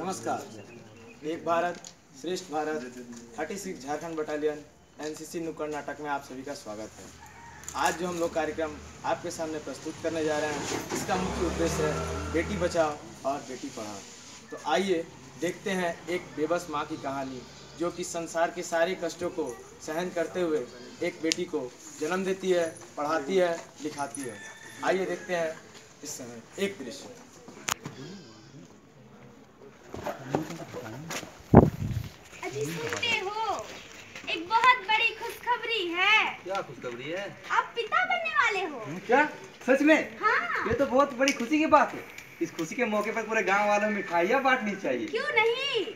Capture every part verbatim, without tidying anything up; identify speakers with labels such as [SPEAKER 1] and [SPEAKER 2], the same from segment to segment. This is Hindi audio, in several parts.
[SPEAKER 1] नमस्कार। एक भारत श्रेष्ठ भारत छत्तीस झारखंड बटालियन एनसीसी नुक्कड़ नाटक में आप सभी का स्वागत है। आज जो हम लोग कार्यक्रम आपके सामने प्रस्तुत करने जा रहे हैं, इसका मुख्य उद्देश्य है बेटी बचाओ और बेटी पढ़ाओ। तो आइए देखते हैं एक बेबस माँ की कहानी, जो कि संसार के सारे कष्टों को सहन करते हुए एक बेटी को जन्म देती है, पढ़ाती है, लिखाती है। आइए देखते हैं इस समय एक दृश्य।
[SPEAKER 2] अजी सुनते हो, एक बहुत बड़ी खुशखबरी है।
[SPEAKER 3] क्या खुशखबरी है?
[SPEAKER 2] आप पिता बनने वाले हो।
[SPEAKER 3] क्या सच में?
[SPEAKER 2] हाँ।
[SPEAKER 3] ये तो बहुत बड़ी खुशी की बात है। इस खुशी के मौके पर पूरे गांव वालों में मिठाइयाँ बांटनी चाहिए।
[SPEAKER 2] क्यों नहीं?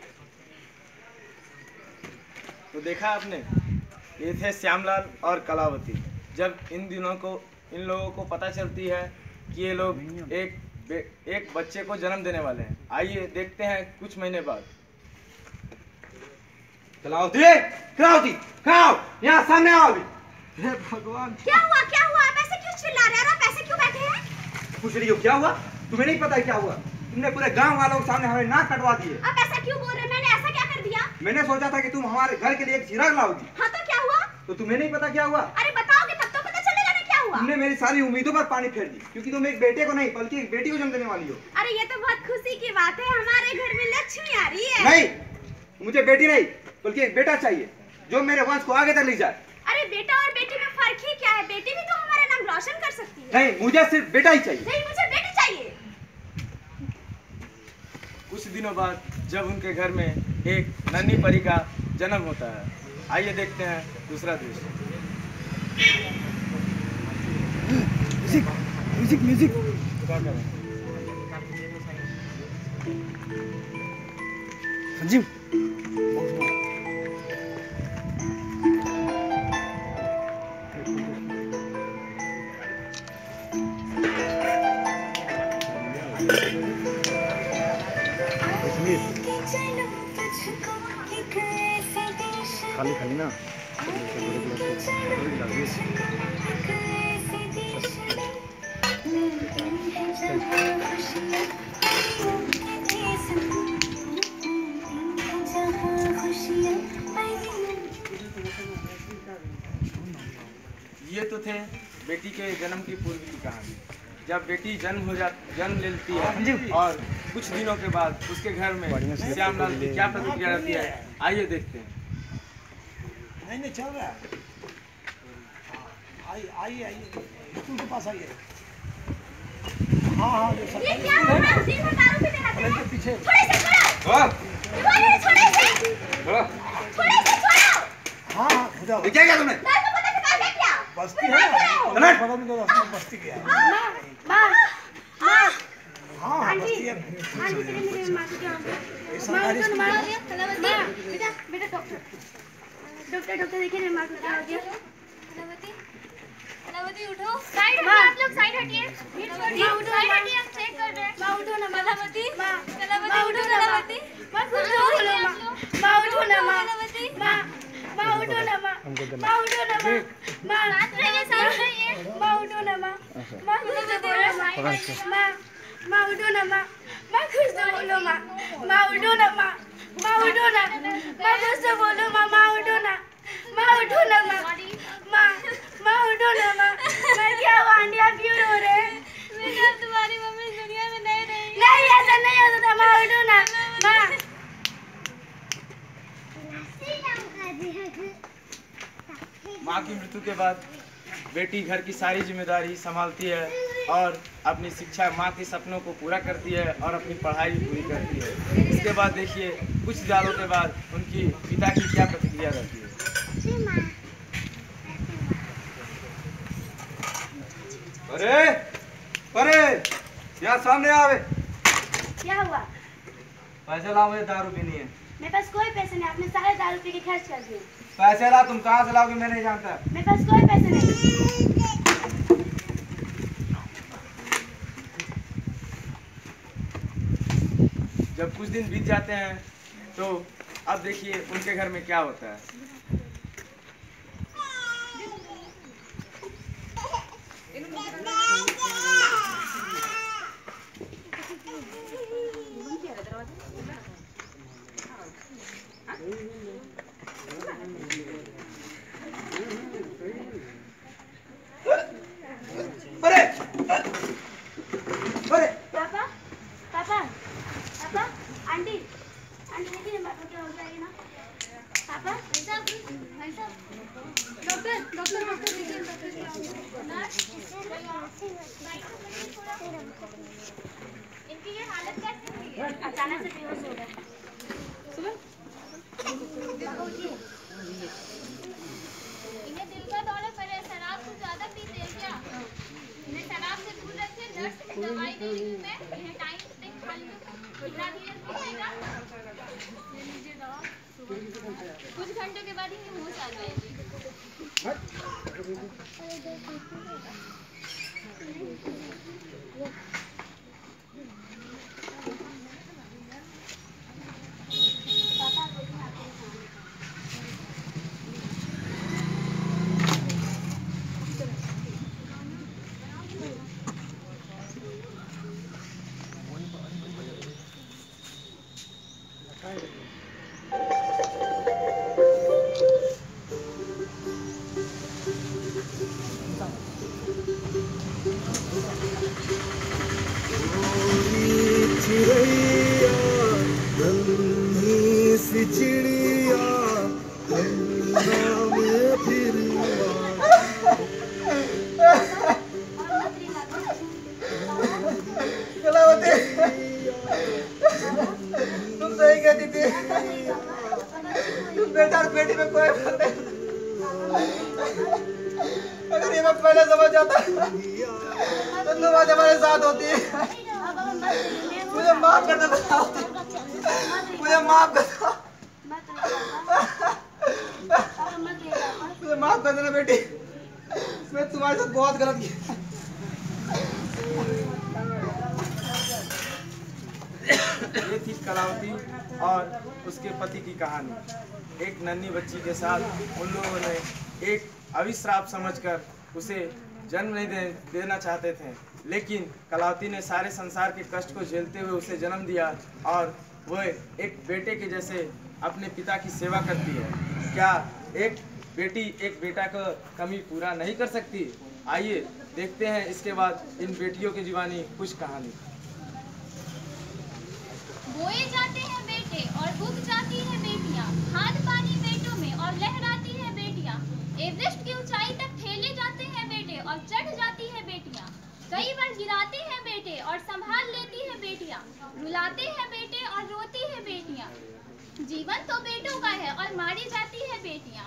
[SPEAKER 1] तो देखा आपने, ये थे श्यामलाल और कलावती। जब इन दिनों को इन लोगों को पता चलती है कि ये लोग एक एक बच्चे को जन्म देने वाले हैं। आइए देखते हैं कुछ महीने बाद।
[SPEAKER 3] कलावती, कलावती, खाओ, यहाँ सामने आओ अभी। हे भगवान,
[SPEAKER 2] क्या हुआ? क्या हुआ? आप ऐसे क्यों चिल्ला रहे हैं? आप ऐसे क्यों बैठे हैं?
[SPEAKER 3] पूछ रही हो क्या हुआ? तुम्हें नहीं पता क्या हुआ? तुमने पूरे गांव वालों के सामने हमें नाक कटवा दिए।
[SPEAKER 2] आप ऐसा क्यों बोल रहे हैं? मैंने ऐसा क्या कर दिया?
[SPEAKER 3] मैंने सोचा था कि तुम हमारे घर के लिए एक चिराग लाओगी।
[SPEAKER 2] हाँ तो क्या हुआ?
[SPEAKER 3] तो तुम्हें नहीं पता क्या हुआ?
[SPEAKER 2] अरे बताओगे तब तो पता चलेगा ना क्या हुआ।
[SPEAKER 3] तुमने मेरी सारी उम्मीदों पर पानी फेर दी, क्योंकि तुम एक बेटे को नहीं बल्कि एक बेटी को जन्म देने वाली हो।
[SPEAKER 2] अरे ये तो बहुत खुशी की बात है, हमारे घर में लक्ष्मी आ रही है।
[SPEAKER 3] नहीं, मुझे बेटी नहीं बल्कि एक बेटा चाहिए जो मेरे वंश को आगे तक ले जाए।
[SPEAKER 2] अरे बेटा और बेटी में फर्क ही क्या है? बेटी भी तो हमारा नाम रोशन कर सकती है।
[SPEAKER 3] नहीं, मुझे सिर्फ बेटा ही चाहिए।
[SPEAKER 2] नहीं, मुझे बेटी चाहिए।
[SPEAKER 1] कुछ दिनों बाद जब उनके घर में एक नन्ही परी का जन्म होता है। आइए देखते हैं दूसरा दृश्य।
[SPEAKER 3] Music, music, music.
[SPEAKER 1] क्या करें?
[SPEAKER 3] संजीव, खाली खाली ना
[SPEAKER 1] ये तो थे बेटी के जन्म की पूर्व की कहानी। जब बेटी जन्म हो जा जन्म लेती है और कुछ दिनों के बाद उसके घर में श्यामलाल की क्या प्रतिक्रिया रहती है, आइए देखते हैं।
[SPEAKER 4] नहीं नहीं चल रहा है। आइए आइए आइए, तुम के पास आइए। हाँ हाँ ये सब
[SPEAKER 2] ये क्या हो रहा है? दिन भर दारू पीते रहते हैं।
[SPEAKER 4] पीछे
[SPEAKER 2] छोड़ो इसे, छोड़ो।
[SPEAKER 3] हाँ
[SPEAKER 2] छोड़ो इसे, छोड़ो इसे। छोड़ो इसे, छोड़ो।
[SPEAKER 4] हाँ हाँ खुदा
[SPEAKER 3] ये क्या किया तुमने?
[SPEAKER 2] दारू को पता चला है क्या?
[SPEAKER 4] बस्ती है ना,
[SPEAKER 3] अलर्ट।
[SPEAKER 4] पता नहीं तो बस्ती क्या है।
[SPEAKER 2] माँ, माँ, माँ।
[SPEAKER 4] हाँ हाँ बस्ती है।
[SPEAKER 2] आंटी से मुझे माँ को क्या हो गया?
[SPEAKER 4] ये सरकारी स्कूल
[SPEAKER 2] माँ,
[SPEAKER 4] है।
[SPEAKER 2] कलावती, बेटा, बेटा डॉक्टर, डॉक्टर, डॉक्टर देखिए मेरी माँ को क्या हो गया? कलावती, कलावती उठो। साइड हटिए, आप लोग साइड हटिए। माँ उठो, साइड हटिए, हम चेक कर रहे हैं। माँ उठो ना, कलावती, माँ, कलावती उठो, कलावती, माँ कुछ तो बोलो माँ, माँ उठो ना माँ, माँ, माँ उठो ना माँ, माँ उठो ना माँ, माँ साथ रहिए, साथ रहिए, माँ उठो ना माँ, माँ कुछ तो बोलो माँ, माँ, माँ उठो ना माँ, माँ कुछ तो बोलो माँ, माँ उठो ना माँ, माँ उठो ना, माँ कुछ तो बोलो माँ, माँ उठो ना, माँ उठो ना माँ, माँ, माँ उठो ना माँ, मैं क्या हुआ आंटी, आप क्यों रो रहे हैं? बेटा तुम्हारी मम्मी इस दुनिया में नहीं रही। नहीं ऐसा नहीं हो सकता, माँ उठो ना, माँ।
[SPEAKER 1] माँ की मृत्यु के बाद बेटी घर की सारी जिम्मेदारी संभालती है और अपनी शिक्षा, माँ के सपनों को पूरा करती है और अपनी पढ़ाई भी पूरी करती है। इसके बाद देखिए कुछ सालों के बाद उनकी पिता की क्या प्रतिक्रिया रहती है।
[SPEAKER 3] अरे अरे यहाँ सामने आवे।
[SPEAKER 2] क्या हुआ?
[SPEAKER 3] पैसे लाओ, ये दारू पीनी है।
[SPEAKER 2] मेरे पास कोई पैसे नहीं, आपने सारे दारू पी के खर्च कर दिए।
[SPEAKER 3] पैसे ला, तुम कहाँ से लाओगे मैं नहीं जानता।
[SPEAKER 2] मेरे पास कोई पैसे नहीं।
[SPEAKER 1] जब कुछ दिन बीत जाते हैं तो अब देखिए उनके घर में क्या होता है।
[SPEAKER 2] दवाई दे रही हूँ मैं, यह टाइम से खा लीजिए। कितना धीरे पीजिएगा? ये लीजिए दवा, कुछ घंटों के बाद ही होश आ जाएगी।
[SPEAKER 3] तुम सही कहती थी, बेटा और बेटी में कोई फर्क नहीं। अगर ये मैं पहले समझ जाता तो तुम आज हमारे साथ होती। मुझे माफ कर दो, मुझे माफ कर दो, मुझे माफ कर देना बेटी, मैं तुम्हारे साथ बहुत गलत किया।
[SPEAKER 1] ये थी कलावती और उसके पति की कहानी। एक नन्ही बच्ची के साथ उन लोगों ने एक अभिश्राप समझकर उसे जन्म नहीं दे, देना चाहते थे, लेकिन कलावती ने सारे संसार के कष्ट को झेलते हुए उसे जन्म दिया और वह एक बेटे के जैसे अपने पिता की सेवा करती है। क्या एक बेटी एक बेटा का कमी पूरा नहीं कर सकती? आइए देखते हैं इसके बाद इन बेटियों की जीवानी कुछ कहानी।
[SPEAKER 2] बोए जाते हैं बेटे और उग जाती हैं बेटियां, खाद पानी बेटों में और लहराती हैं बेटियां। एवरेस्ट की ऊंचाई तक ठेले जाते हैं बेटे और चढ़ जाती हैं बेटियां। कई बार गिराते हैं बेटे और संभाल लेती हैं बेटियां। रुलाते हैं बेटे और रोती हैं बेटियां। जीवन तो बेटों का है और मारी जाती है बेटियां।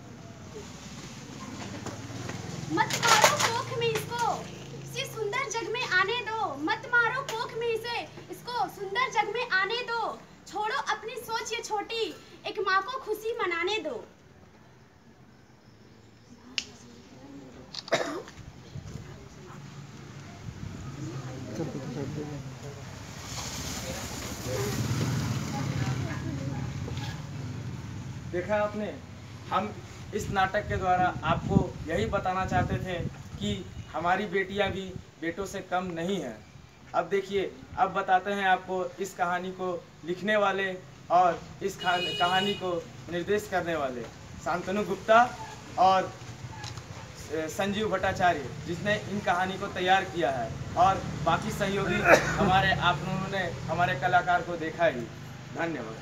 [SPEAKER 2] मत मारो कोख में इसको, इसे सुंदर जग में आने दो। मत मारो कोख में इसे, इसको सुंदर जग में आने दो। छोड़ो अपनी सोच ये छोटी, एक माँ को खुशी मनाने दो।
[SPEAKER 1] देखा आपने, हम इस नाटक के द्वारा आपको यही बताना चाहते थे कि हमारी बेटियां भी बेटों से कम नहीं हैं। अब देखिए, अब बताते हैं आपको इस कहानी को लिखने वाले और इस कहानी को निर्देश करने वाले शांतनु गुप्ता और संजीव भट्टाचार्य, जिसने इन कहानी को तैयार किया है, और बाकी सहयोगी हमारे आप लोगों ने हमारे कलाकार को देखा ही। धन्यवाद।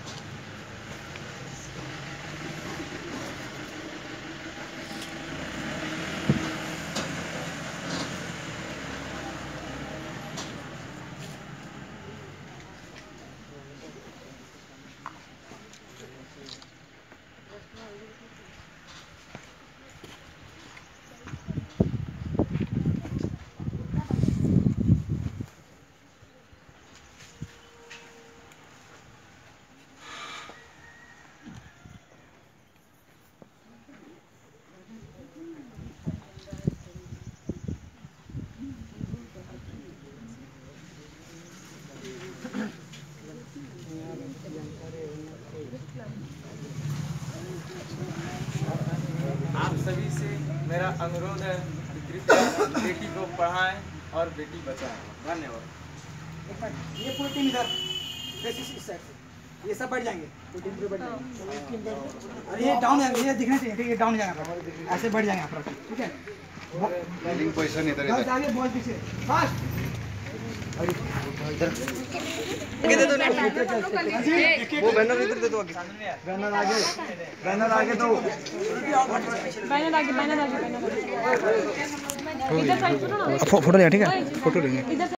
[SPEAKER 1] आप सभी से मेरा अनुरोध है कि कृपया बेटी को पढ़ाएं और बेटी बचाएं। धन्यवाद।
[SPEAKER 4] ये पूरी टीम इधर, इस साइड से, ये सब बैठ जाएंगे, पूरी टीम पूरे बैठ जाएंगे। अरे ये डाउन है, ये दिखना चाहिए, ठीक है? डाउन जाएगा, ऐसे बैठ जाएंगे आप, ठीक है?
[SPEAKER 3] लिंक पोजीशन इधर इधर
[SPEAKER 4] आगे बॉल पीछे, फास्ट।
[SPEAKER 3] इधर दे दो ना, वो बैनर इधर दे दो आगे, बैनर आगे, बैनर आगे दो,
[SPEAKER 5] बैनर आगे, बैनर आगे, बैनर आगे। इधर साइड सुनो ना,
[SPEAKER 4] फोटो ले, ठीक है? फोटो लेंगे।